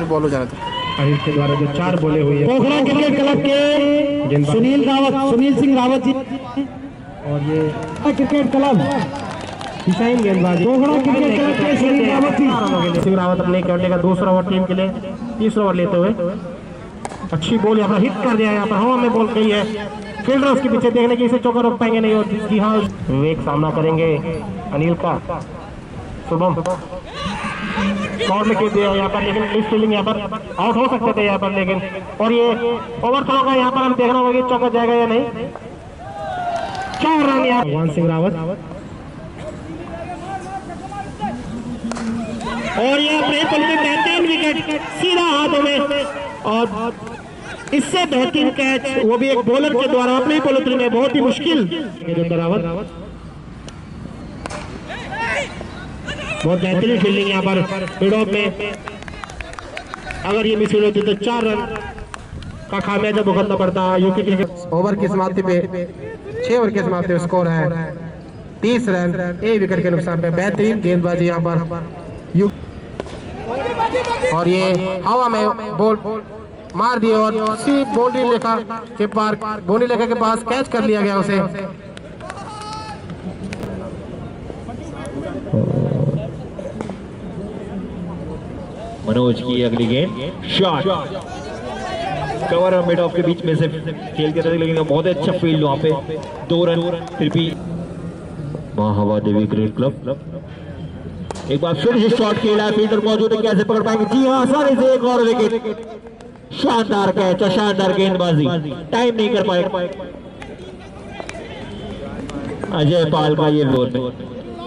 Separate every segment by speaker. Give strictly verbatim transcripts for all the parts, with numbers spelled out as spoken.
Speaker 1: फिर बॉल हो जाना था।
Speaker 2: अनिल के द्वारा जो चार बोले हुई है
Speaker 3: पोखरा क्रिकेट क्लब के सुनील रावत सुनील सिंह रावत जी
Speaker 2: और ये
Speaker 3: क्रिकेट क्लब
Speaker 2: डिजाइन गेंदबाजी
Speaker 3: पोखरा क्रिकेट क्लब के सुनील रावत जी
Speaker 2: सिंह रावत अपने काउंटे का दूसरा ओवर टीम के लिए तीसरा ओवर लेते हुए अच्छी बॉल यहाँ पर हिट कर दिया। यहाँ पर हवा में बॉल गई है, फील्डर उसके पीछे देखने की इसे चौका रोक पाएंगे नहीं। और जी हाँ विवेक सामना करेंगे अनिल का। शुभम कॉर्ड में खेल दिया यहाँ पर, लेकिन इस फील्डिंग यहाँ पर आउट हो सकते थे यहाँ पर, लेकिन और ये ओवर थ्रो का यहाँ पर हम देखना होगा चौका जाएगा या नहीं। चार रन यहाँ भगवान सिंह रावत और ये अपने बेहतरीन विकेट सीधा हाथों में और इससे बेहतरीन कैच वो भी एक बॉलर के द्वारा अपने बॉलर में बहुत ही मुश्किल। रावत बहुत बेहतरीन फील्डिंग यहाँ पर मिड ऑफ में, अगर ये मिस होती तो चार रन का खामियाजा भुगतना पड़ता। यूपी क्रिकेट
Speaker 1: ओवर की समाप्ति पे छह ओवर की समाप्ति पे स्कोर है तीस रन एक विकेट के नुकसान पे। बेहतरीन गेंदबाजी यहाँ पर यू और ये हवा में बॉल मार दिए और सी बाउंड्री लेखा के पार बाउंड्री लेखा के पास कैच कर लिया गया उसे।
Speaker 4: मनोज की अगली गेंद शॉट कवर और मिड ऑफ के बीच में से खेल के रहे, लेकिन बहुत अच्छा फील्ड वहां पे दो रन फिर भी। महावा देवी क्रिकेट क्लब एक बार फिर से शॉट खेला, फील्डर मौजूद है, कैसे पकड़ पाएंगे? जी हाँ आसानी से एक और विकेट। शानदार कैच और शानदार गेंदबाजी, टाइम नहीं कर पाए अजय पाल का ये बॉल में।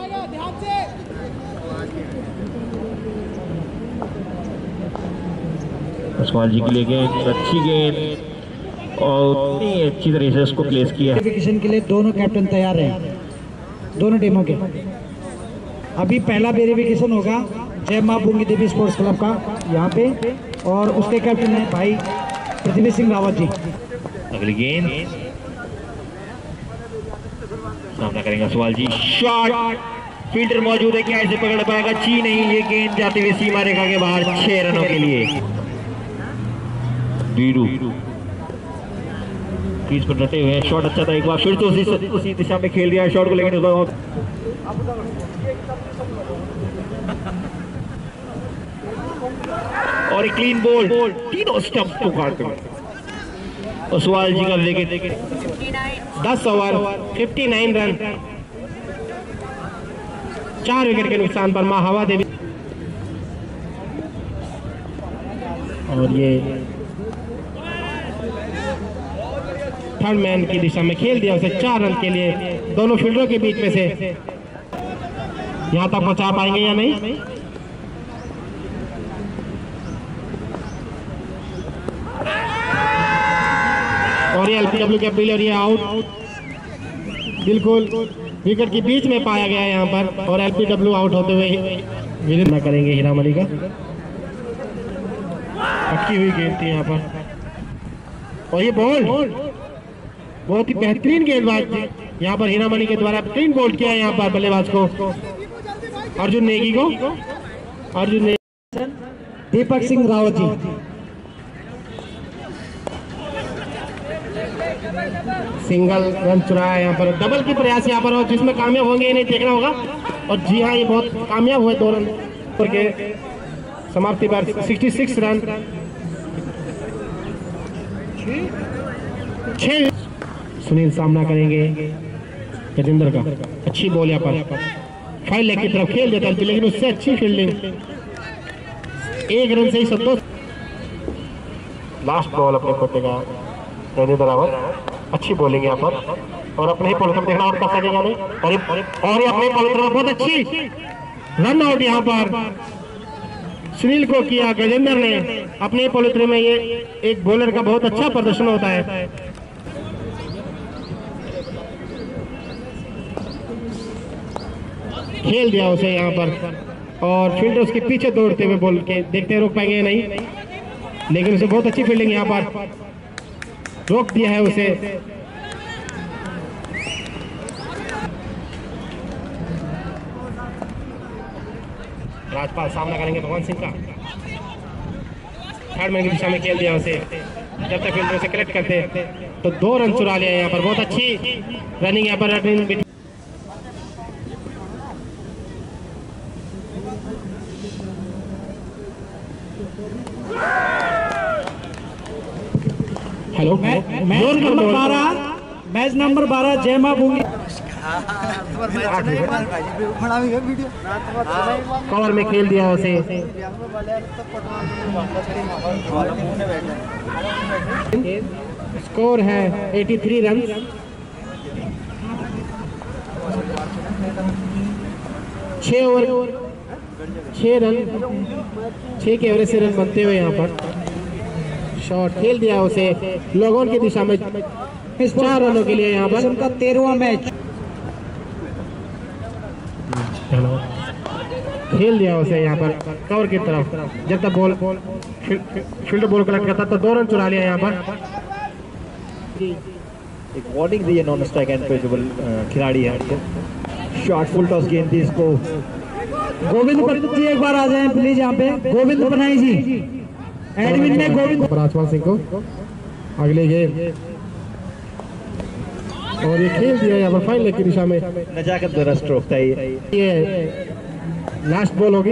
Speaker 4: असवाल जी के लिए गेंद अच्छी गेंद और अच्छी तरीके से उसको प्लेस किया।
Speaker 3: वेरिफिकेशन के लिए दोनों कैप्टन तैयार हैं, दोनों टीमों के। अभी पहला वेरिफिकेशन होगा जय मां भूमि देवी स्पोर्ट्स क्लब का यहाँ पे, और उसके कैप्टन है भाई पृथ्वी सिंह रावत जी।
Speaker 4: अगली गेंद सामना करेंगे असवाल जी, शॉट फील्डर मौजूद है, क्या इसे पकड़ पाएगा? जी नहीं, ये गेंद जाते हुए सीमा रेखा के बाहर छह रनों के लिए। बीडू क्रीज पर डटे हुए हैं, शॉट अच्छा था, एक बार फिर तो उसी उसी दिशा में खेल दिया है शॉट को, लेकिन और एक क्लीन बॉल, तीनों स्टंप को काटते हुए असवाल जी का विकेट।
Speaker 2: दस ओवर उनसठ रन चार विकेट के नुकसान पर महावा देवी। और ये थर्ड मैन की दिशा में खेल दिया उसे चार रन के लिए, दोनों फील्डरों के बीच में से। यहां तक पहुंचा पाएंगे या नहीं? और ये एलपीडब्ल्यू के अपील और ये आउट बिल्कुल विकेट के बीच में पाया गया यहाँ पर, और एलपीडब्ल्यू आउट होते हुए विनित न करेंगे हीरामणि का। अटकी हुई गेंद थी यहाँ पर, और ये बॉल बहुत ही बेहतरीन गेंदबाज थी यहाँ पर हीरामणि के द्वारा बेहतरीन बॉल किया यहाँ पर बल्लेबाज को, अर्जुन नेगी को। अर्जुन नेगी
Speaker 3: दीपक सिंह रावत जी।
Speaker 2: सिंगल रन चुराया यहाँ पर, डबल की प्रयास यहाँ पर, और जिसमें कामयाब होंगे नहीं देखना होगा। और जी हाँ ये बहुत कामयाब हुए दो रन के समाप्ति पर छियासठ रन छह। सुनील सामना करेंगे गजेंद्र का, अच्छी बॉल यहाँ पर फाइल लेग की तरफ खेल देता है, लेकिन उससे अच्छी फील्डिंग, एक रन से ही संतोष। लास्ट बॉल अपने कोटे का गजेंद्र रावत, अच्छी बॉलिंग यहाँ पर, और अपने ही पॉलिटर देखना आउट कर सकेगा नहीं, और ये अपने पॉलिटर में बहुत अच्छी रन आउट यहाँ पर सुनील को किया गजेंद्र ने अपने पॉलिटर में। ये एक बॉलर का बहुत अच्छा प्रदर्शन होता है। खेल दिया उसे यहाँ पर, और फील्डर उसके पीछे दौड़ते हुए बॉल के देखते हैं रोक पाएंगे या नहीं, लेकिन उसे बहुत अच्छी फील्डिंग यहाँ पर रोक दिया है उसे। राजपाल सामना करेंगे भगवान सिंह का,
Speaker 1: थर्ड मैन की दिशा में खेल दिया उसे, जब तक फील्डर से कलेक्ट करते तो दो रन चुरा लिया यहाँ पर। बहुत अच्छी रनिंग यहाँ पर रनिंग। हेलो,
Speaker 3: मैच नंबर बारह मैच नंबर बारह जय मां भूंगी
Speaker 1: कवर में खेल दिया उसे। स्कोर है तिरासी रन। छह ओवर छह रन छह के एवरेज से रन बनते हुए यहाँ पर शॉट खेल दिया उसे लोगों की दिशा में चार रनों के लिए यहाँ पर।
Speaker 3: उनका तेरहवां मैच
Speaker 1: खेल दिया उसे यहाँ पर कवर की तरफ, जब तक बॉल फील्डर बॉल कलेक्ट करता तो दो रन चुरा लिया यहाँ पर।
Speaker 4: एक वार्निंग दी है नॉन स्ट्राइक एंड पे जो खिलाड़ी है उनको। शॉट फुल टॉस गेंद थी इसको।
Speaker 3: गोविंद पंडित जी एक बार आ जाएं प्लीज यहाँ पे। गोविंद बनाई जी एडमिन में गोविंद
Speaker 1: राजपाल सिंह को अगले गेम, और ये खेल दिया यहाँ पर फाइनल की दिशा में।
Speaker 4: नजाकत द्वारा स्ट्रोक था ये।
Speaker 1: ये लास्ट बॉल होगी।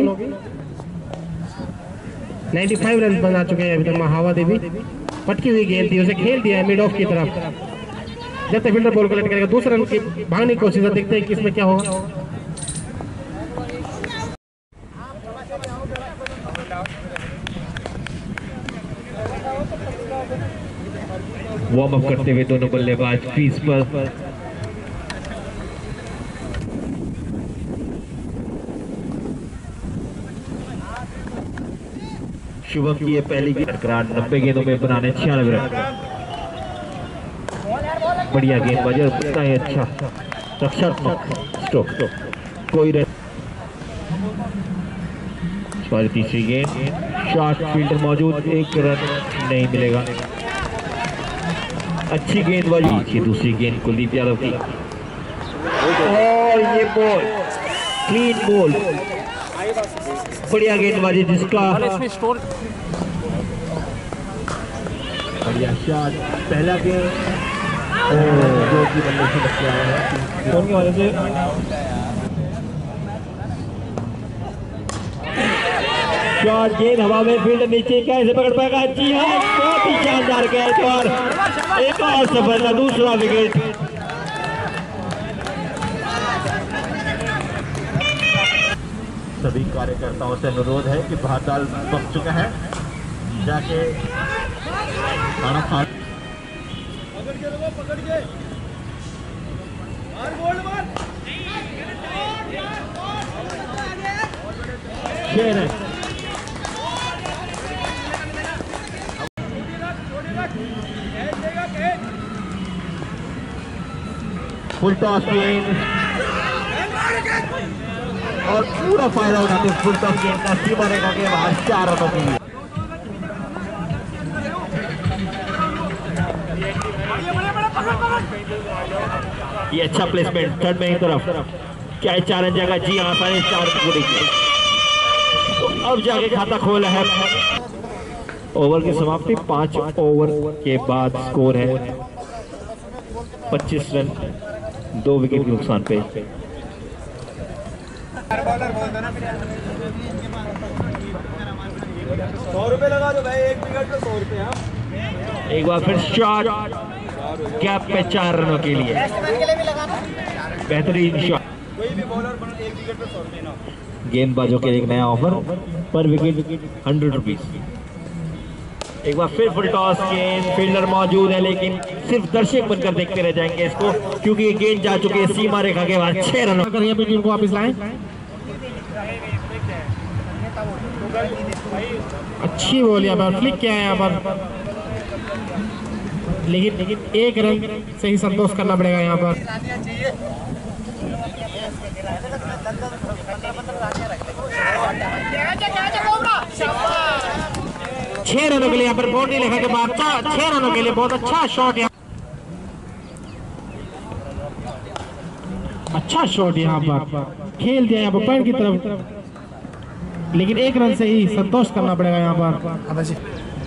Speaker 1: पचानवे रन बना चुके हैं अभी तक महावा देवी। पटकी हुई गेंद थी, उसे खेल दिया है मिड ऑफ की तरफ। जब तक फील्डर बॉल कलेक्ट करेगा दूसरे रन की भागने की कोशिश, देखते हैं कि इसमें क्या होगा।
Speaker 4: वार्म अप करते हुए दोनों बल्लेबाज क्रीज पर। शुभम की ये पहली गेंद नब्बे गेंदों में बनाने छियानवे रन। बढ़िया गेंदबाजी और कितना ही अच्छा रक्षात्मक स्ट्रोक। कोई रन। तीसरी गेंद शॉट फील्डर मौजूद, एक रन नहीं मिलेगा। अच्छी गेंदबाजी थी दूसरी गेंद कुलदीप यादव की, और ये बॉल क्लीन बॉल। बढ़िया गेंदबाजी जिसका बढ़िया शॉट। पहला गेंद जो कि बल्ले से लग गया है फोन के वाले से। शॉट गेंद हवा में, फील्ड नीचे, कैसे पकड़ पाएगा? जी हाँ, बहुत ही शानदार कैच और एक और सफलता, दूसरा विकेट। सभी कार्यकर्ताओं से अनुरोध है कि भात दाल पक चुका है, जाके खाना खा। छह रन। फुल टॉस गेंद और पूरा फायदा उठाते फुल टॉस गेंद का सीमा रेखा के बाहर चार रनों के लिए। ये अच्छा प्लेसमेंट थर्ड में की तरफ, क्या है चार रन जाएगा? जी हाँ, साढ़े चार पूरी तो अब जाके खाता खोला है। ओवर की समाप्ति पांच ओवर के बाद स्कोर है पच्चीस रन, दो विकेट के नुकसान पे।
Speaker 5: सौ रुपए लगा दो भाई, एक विकेट पे सौ रुपए।
Speaker 4: एक बार फिर शॉट गैप पे चार रनों के लिए, बेहतरीन शॉट।
Speaker 5: कोई भी बॉलर बना एक विकेट पे सौ रुपए ना।
Speaker 4: गेंदबाजों के लिए एक नया ऑफर, पर विकेट हंड्रेड रुपीज। एक बार फिर फुल टॉस गेंद, फील्डर मौजूद है लेकिन सिर्फ दर्शक बनकर देखते रह जाएंगे इसको, क्योंकि ये गेंद जा चुकी है सीमा रेखा के बाद। छह रन
Speaker 1: करिए अपनी टीम को वापस लाएं। अच्छी बॉल यहाँ पर फ्लिक किया है यहाँ पर, लेकिन लेकिन एक रन से ही संतोष करना पड़ेगा यहाँ पर। छह रनों के लिए यहाँ पर बाउंड्री लेखा के बाद छह रनों के लिए बहुत अच्छा शॉट, यहाँ अच्छा शॉट यहाँ पर खेल दिया यहाँ पर पैर की तरफ, लेकिन एक रन से ही संतोष करना पड़ेगा यहाँ पर।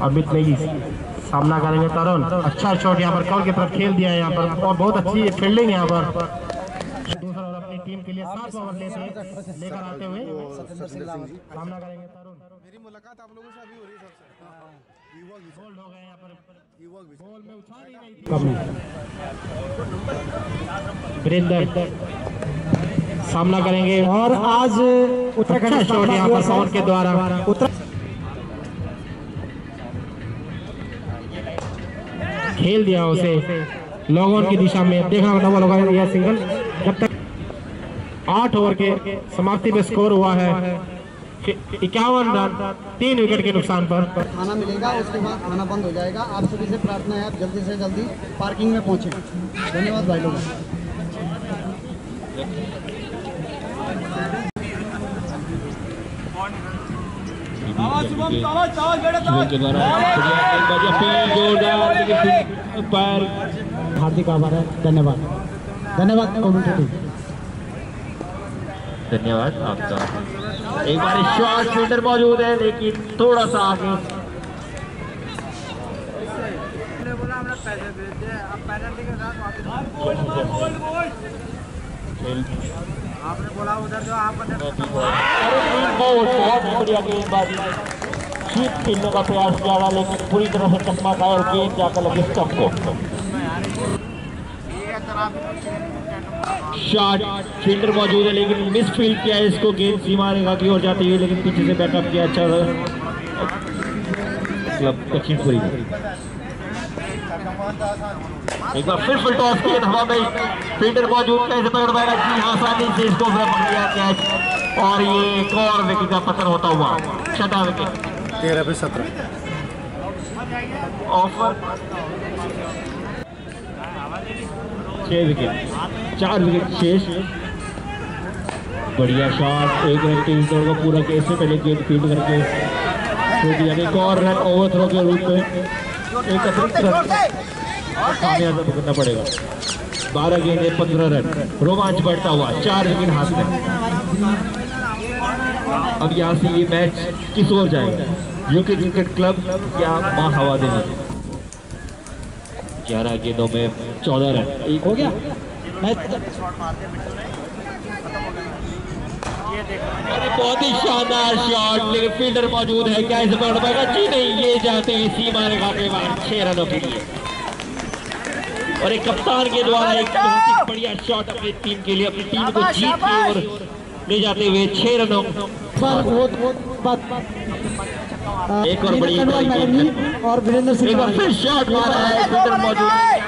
Speaker 2: अभी नहीं सामना करेंगे तरुण। अच्छा शॉट यहाँ पर कवर की तरफ खेल दिया है यहाँ पर और बहुत अच्छी फील्डिंग यहाँ पर। दूसरा ओवर अपनी टीम के लिए सात ओवर लेकर लेकर आते हुए सामना करेंगे तरुण।
Speaker 6: मेरी मुलाकात आप लोगों से अभी हो रही है सबसे।
Speaker 2: बोल्ड हो गए यहाँ पर, बॉल में उछाल ही नहीं थी। वीरेंद्र सामना करेंगे
Speaker 3: और आज उत्तराखंड
Speaker 2: शॉट यहाँ पर साउंड के द्वारा
Speaker 3: उत्तर
Speaker 2: खेल दिया उसे लॉग ऑन की दिशा में। देखना डबल होगा यह सिंगल। जब तक आठ ओवर के समाप्ति में स्कोर हुआ है इक्यावन रन तीन विकेट के नुकसान पर।
Speaker 7: खाना मिलेगा, उसके बाद खाना बंद हो जाएगा। आप सभी से प्रार्थना है आप जल्दी से जल्दी पार्किंग में पहुंचे। धन्यवाद भाई लोग।
Speaker 3: हार्दिक आभार है। धन्यवाद धन्यवाद कमेंटेटर।
Speaker 4: धन्यवाद आपका। एक बार शॉट फील्डर मौजूद है लेकिन थोड़ा सा आगे।
Speaker 7: आपने बोला उधर जो आप
Speaker 2: बहुत बढ़िया गेंदबाजी, स्वीप खेलने का प्रयास किया था लेकिन पूरी तरह से चकमा खाया और गेंद जाकर लगी स्टंप को।
Speaker 4: शॉट फील्डर मौजूद है लेकिन मिस फील्ड किया है इसको। गेंद सीमा रेखा की ओर जाती हुई लेकिन पीछे से बैकअप किया अच्छा क्लब दक्षिणपुरी। एक बार फिर फुल टॉस किया हवा में, फील्डर मौजूद कैसे पकड़ पाएगा जी आसानी से इसको पकड़ लिया कैच और ये एक और विकेट का पतन होता हुआ। छठा विकेट
Speaker 6: तेरह पे सत्रह
Speaker 4: ऑफर। छह विकेट, चार विकेट शेष। बढ़िया शॉट, एक रन टीम दौड़ को पूरा के इससे पहले गेंद फील्ड करके छोड़ दिया। एक और रन ओवर थ्रो के रूप में एक अतिरिक्त रन कामयाब पकड़ना पड़ेगा। बारह गेंदे पंद्रह रन, रोमांच बढ़ता हुआ, चार विकेट हाथ में। अब यहाँ से ये मैच किस ओर जाएगा? यूके क्रिकेट क्लब या मां हवा देने? ग्यारह गेंदों में चौदह रन
Speaker 3: हो गया।
Speaker 4: बहुत ही शानदार शॉट लेकिन फील्डर मौजूद है, क्या इसे पकड़ पाएगा? जी नहीं, ये जाते हैं सीमा रेखा के बाहर छह रनों के लिए। और एक कप्तान के द्वारा एक बहुत ही बढ़िया शॉट अपनी टीम के लिए, अपनी टीम को जीत की और ले जाते हुए छह रनों। एक और बड़ी
Speaker 3: और वीरेंद्र सिंह
Speaker 4: फिर शॉट मारा है, फील्डर मौजूद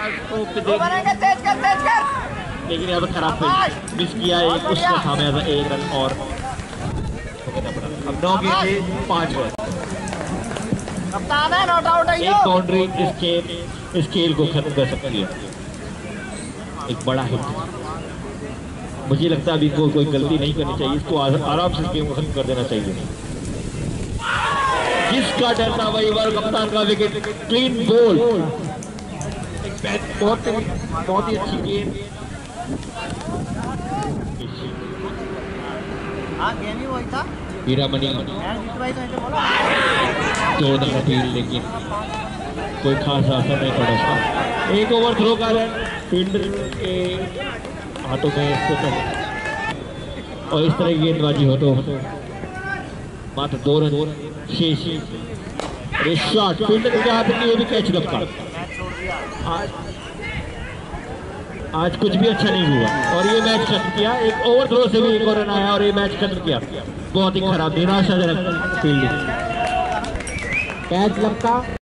Speaker 4: लेकिन यहाँ पर खराब पे मिस किया है। उसका खामियाजा एक रन और अब नौ गेंदे पांच रन। एक बाउंड्री इस खेल इस खेल को खत्म कर सकती है। एक बड़ा हिट। मुझे लगता है अभी को, कोई गलती नहीं करनी चाहिए, इसको आराम से गेम को खत्म कर देना चाहिए। जिसका डर था वही बार कप्तान का विकेट, क्लीन बॉल, बहुत बहुत ही अच्छी गेंद। हीरामणि दो दफा फील्ड लेकिन कोई खास असर नहीं पड़ा उसका। एक ओवर थ्रो का रन फील्डर के हाथों में स्थित है और इस तरह की गेंदबाजी हो तो मात्र दो रन शेष। शॉट फील्डर के हाथ में ये भी कैच लगता। आज आज कुछ भी अच्छा नहीं हुआ और ये मैच खत्म किया। एक ओवर थ्रो से भी एक और रन आया और ये मैच खत्म किया। बहुत ही खराब निराशाजनक फील्डिंग,
Speaker 3: कैच लगता।